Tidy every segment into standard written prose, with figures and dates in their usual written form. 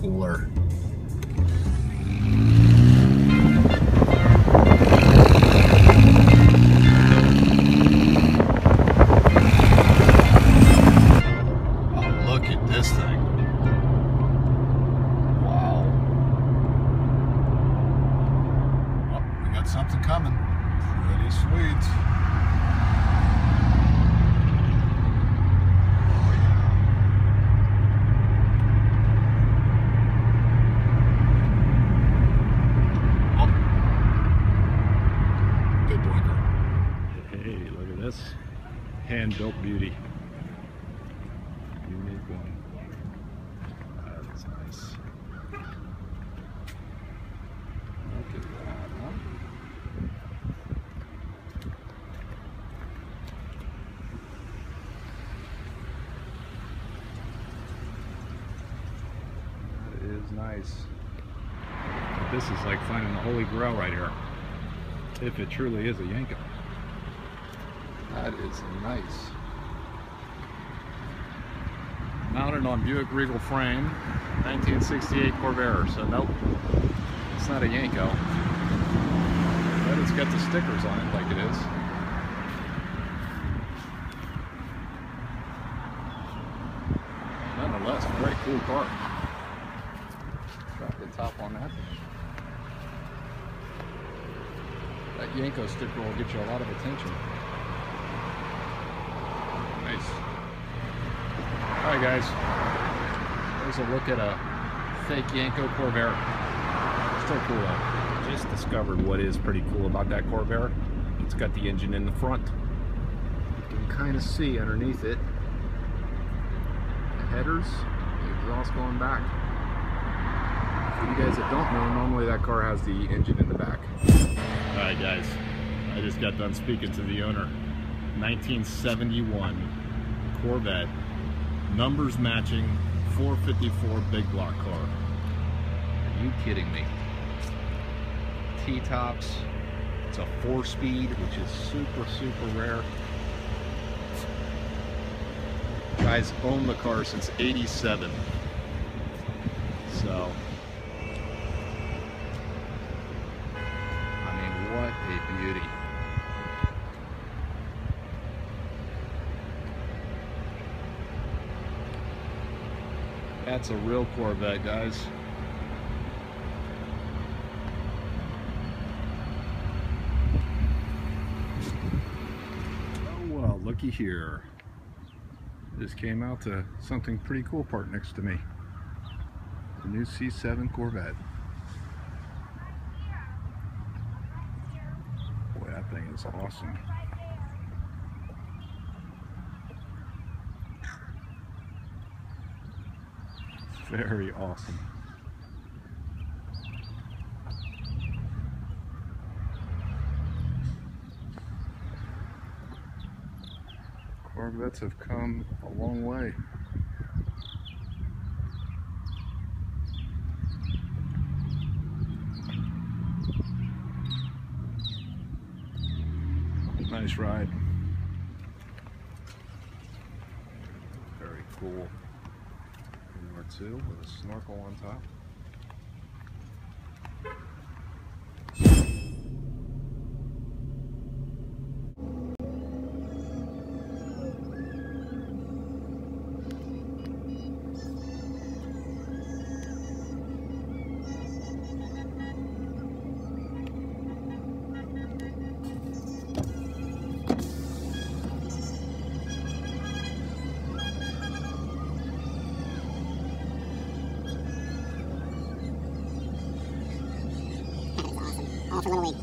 cooler. Oh, look at this thing. Wow. Oh, we got something coming. Pretty sweet. Hey, look at this hand-built beauty. Unique one. That is nice. Look at that, huh? That is nice. This is like finding the Holy Grail right here. If it truly is a Yanko. That is nice. Mounted on Buick Regal frame, 1968 Corvair. So nope, it's not a Yanko. But it's got the stickers on it like it is. Nonetheless, very cool car. Drop the top on that. That Yanko sticker will get you a lot of attention. Nice. Alright guys, there's a look at a fake Yanko Corvair. Still cool though. Just discovered what is pretty cool about that Corvair. It's got the engine in the front. You can kind of see underneath it the headers, the exhaust going back. For you guys that don't know, normally that car has the engine in the back. Alright guys, I just got done speaking to the owner. 1971 Corvette, numbers matching, 454 big block car. Are you kidding me? T-tops, it's a 4-speed, which is super rare. Guys own the car since '87. So what a beauty. That's a real Corvette, guys. Oh well, looky here. This came out to something pretty cool parked next to me. The new C7 Corvette. That thing is awesome. Very awesome. Corvettes have come a long way. Nice ride. Very cool. R2 with a snorkel on top. All for Little League.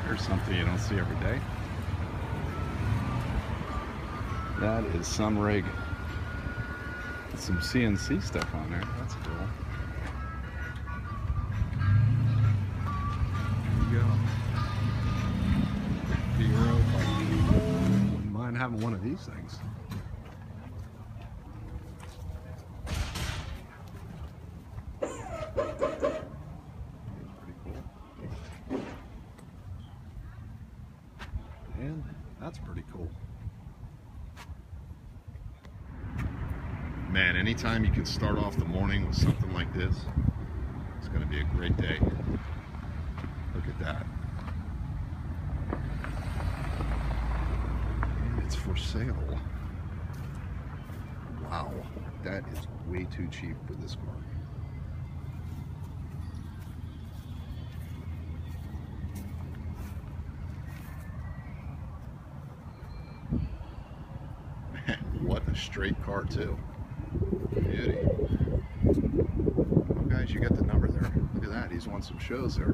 Here's something you don't see every day. That is some rig. Some CNC stuff on there. That's cool. There you go. Wouldn't mind having one of these things. Pretty cool. And that's pretty cool. Man, anytime you can start off the morning with something like this, it's going to be a great day. Look at that. And it's for sale. Wow, that is way too cheap for this car. Man, what a straight car too. Beauty. Oh guys, you got the number there. Look at that, he's won some shows there.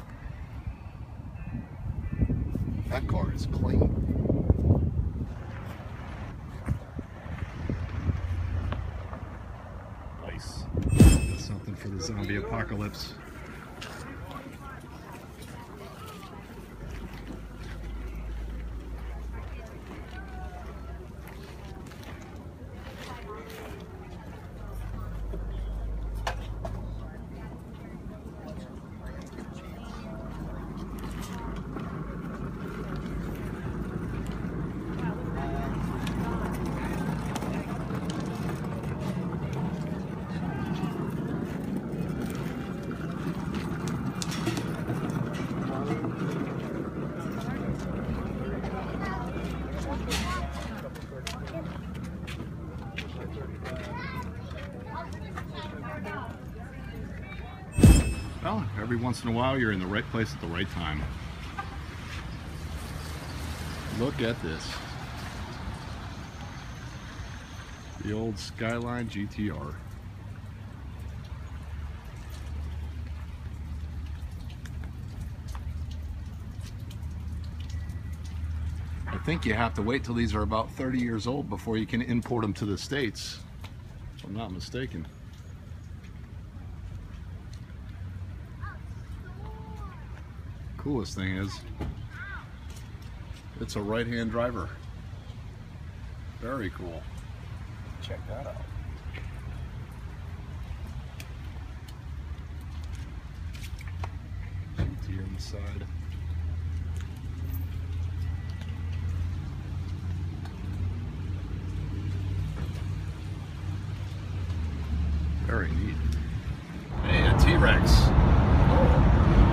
That car is clean. Nice. Something for the zombie apocalypse. Well, every once in a while you're in the right place at the right time. Look at this. The old Skyline GTR. I think you have to wait till these are about 30 years old before you can import them to the States, if I'm not mistaken. Coolest thing is, it's a right-hand driver. Very cool. Check that out. GT on the side. Very neat. Hey, a T-Rex. Oh.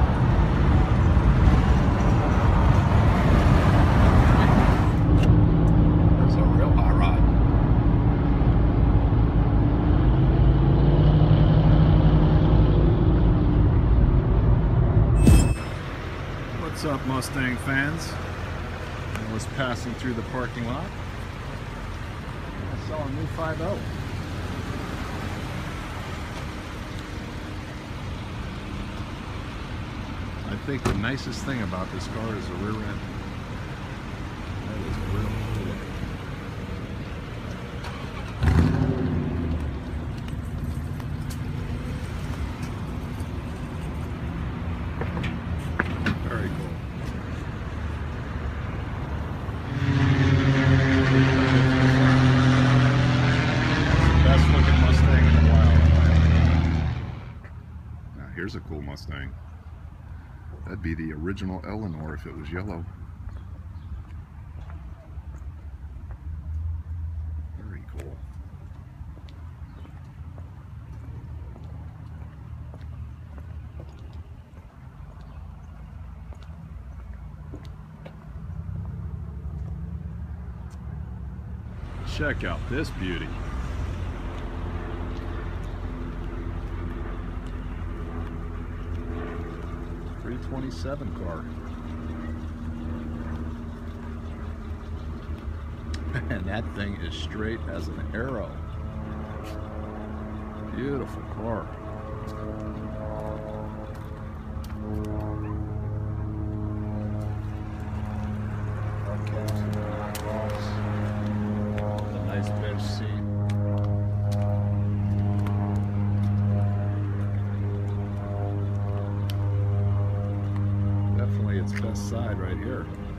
What's up, Mustang fans? I was passing through the parking lot. I saw a new 5.0. I think the nicest thing about this car is the rear end. That is real cool. Very cool. Best looking Mustang in a while. Now here's a cool Mustang. That'd be the original Eleanor if it was yellow. Very cool. Check out this beauty. .27 car. And that thing is straight as an arrow. Beautiful car. its best side right here.